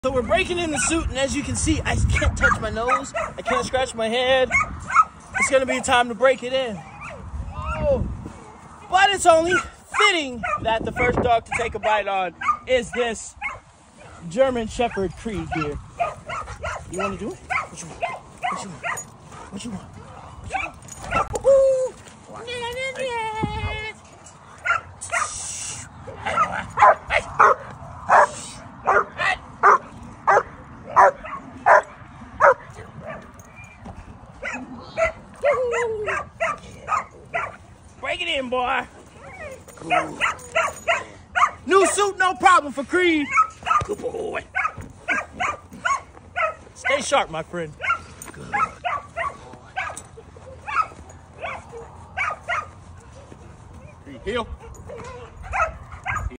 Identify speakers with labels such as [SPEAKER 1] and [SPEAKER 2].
[SPEAKER 1] So we're breaking in the suit, and as you can see, I can't touch my nose. I can't scratch my head. It's gonna be time to break it in. Oh. But it's only fitting that the first dog to take a bite on is this German Shepherd Creed here. You wanna do it? What you want? What you want? What you want? What you want? Break it in, boy. Cool. New suit, no problem for Creed. Good boy. Stay sharp, my friend. Good boy. Heel.